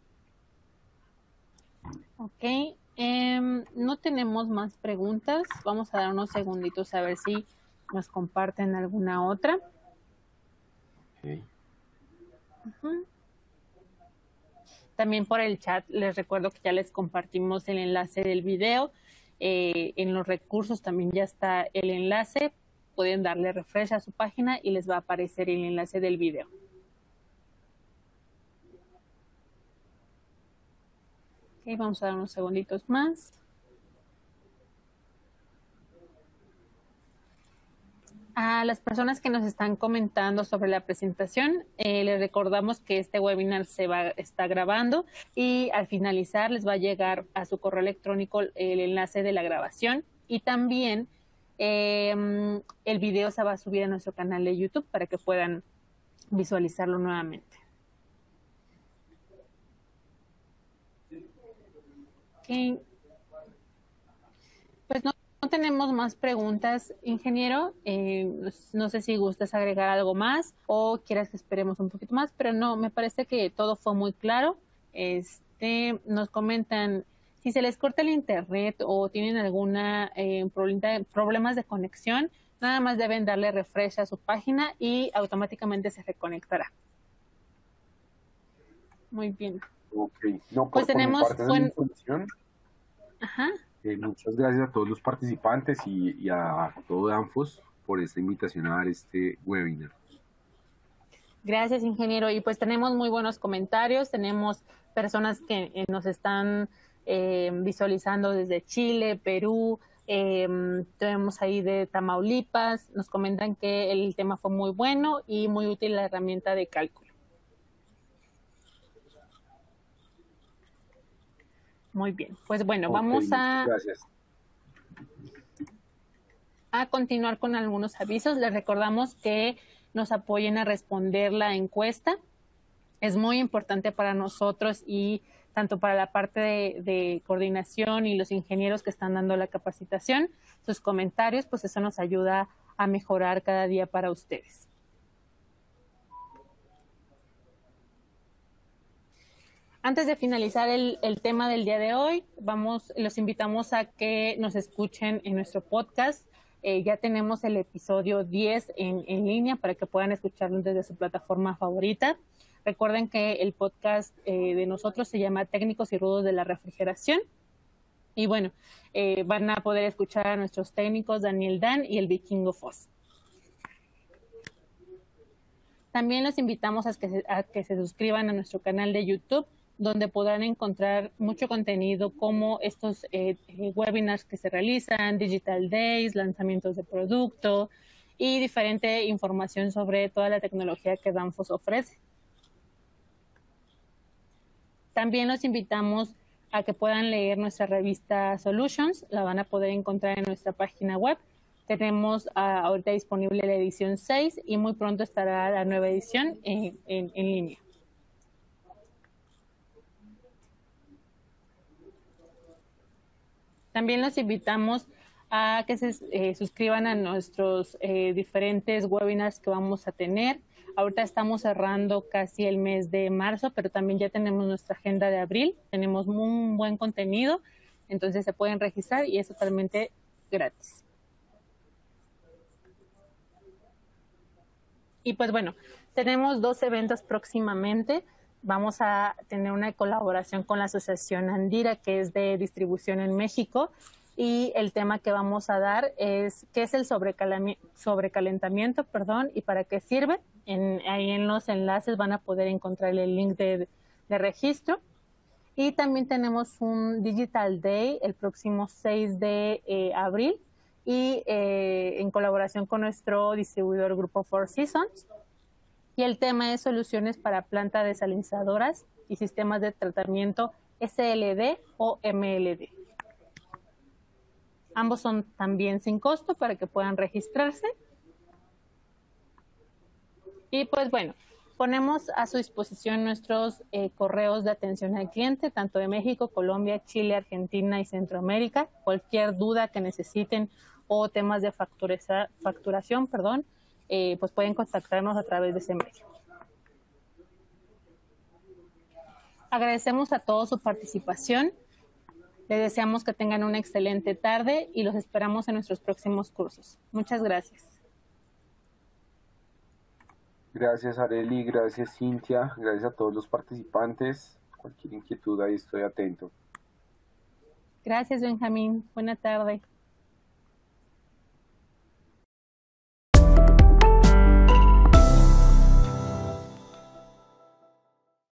Ok, eh, no tenemos más preguntas. Vamos a dar unos segunditos a ver si nos comparten alguna otra. Okay. Uh-huh. También por el chat les recuerdo que ya les compartimos el enlace del video. Eh, en los recursos también ya está el enlace. Pueden darle refresh a su página y les va a aparecer el enlace del video. Ok, vamos a dar unos segunditos más. A las personas que nos están comentando sobre la presentación, eh, les recordamos que este webinar se va, está grabando y al finalizar les va a llegar a su correo electrónico el enlace de la grabación y también eh, el video se va a subir a nuestro canal de YouTube para que puedan visualizarlo nuevamente. Okay. Pues no. No tenemos más preguntas, ingeniero. Eh, no, no sé si gustas agregar algo más o quieras que esperemos un poquito más, pero no, me parece que todo fue muy claro. Este, nos comentan si se les corta el internet o tienen alguna eh, problemas de conexión, nada más deben darle refresh a su página y automáticamente se reconectará. Muy bien. Okay. No, por, pues tenemos por mi parte buen... Ajá. Eh, muchas gracias a todos los participantes y, y a todo Danfoss por esta invitación a dar este webinar. Gracias, ingeniero. Y pues tenemos muy buenos comentarios, tenemos personas que eh, nos están eh, visualizando desde Chile, Perú, eh, tenemos ahí de Tamaulipas, nos comentan que el tema fue muy bueno y muy útil la herramienta de cálculo. Muy bien, pues bueno, okay, vamos a, a continuar con algunos avisos. Les recordamos que nos apoyen a responder la encuesta. Es muy importante para nosotros y tanto para la parte de, de coordinación y los ingenieros que están dando la capacitación. Sus comentarios, pues eso nos ayuda a mejorar cada día para ustedes. Antes de finalizar el, el tema del día de hoy, vamos, los invitamos a que nos escuchen en nuestro podcast. Eh, ya tenemos el episodio diez en, en línea para que puedan escucharlo desde su plataforma favorita. Recuerden que el podcast eh, de nosotros se llama Técnicos y Rudos de la Refrigeración. Y bueno, eh, van a poder escuchar a nuestros técnicos Daniel Dan y el Vikingo Foss. También los invitamos a que, se, a que se suscriban a nuestro canal de YouTube, donde podrán encontrar mucho contenido como estos eh, webinars que se realizan, Digital Days, lanzamientos de producto y diferente información sobre toda la tecnología que Danfoss ofrece. También los invitamos a que puedan leer nuestra revista Solutions, la van a poder encontrar en nuestra página web. Tenemos uh, ahorita disponible la edición seis y muy pronto estará la nueva edición en, en, en línea. También los invitamos a que se eh, suscriban a nuestros eh, diferentes webinars que vamos a tener. Ahorita estamos cerrando casi el mes de marzo, pero también ya tenemos nuestra agenda de abril. Tenemos muy buen contenido, entonces se pueden registrar y es totalmente gratis. Y pues bueno, tenemos dos eventos próximamente. Vamos a tener una colaboración con la Asociación Andira, que es de distribución en México, y el tema que vamos a dar es qué es el sobrecalentamiento, perdón, y para qué sirve. En, ahí en los enlaces van a poder encontrar el link de, de registro. Y también tenemos un Digital Day el próximo seis de eh, abril y eh, en colaboración con nuestro distribuidor Grupo Four Seasons. Y el tema es soluciones para plantas desalinizadoras y sistemas de tratamiento S L D o M L D. Ambos son también sin costo para que puedan registrarse. Y pues bueno, ponemos a su disposición nuestros eh, correos de atención al cliente, tanto de México, Colombia, Chile, Argentina y Centroamérica. Cualquier duda que necesiten o temas de facturación, perdón, eh, pues pueden contactarnos a través de ese medio. Agradecemos a todos su participación. Les deseamos que tengan una excelente tarde y los esperamos en nuestros próximos cursos. Muchas gracias. Gracias, Arely, gracias, Cintia, gracias a todos los participantes. Cualquier inquietud ahí estoy atento. Gracias, Benjamín. Buena tarde.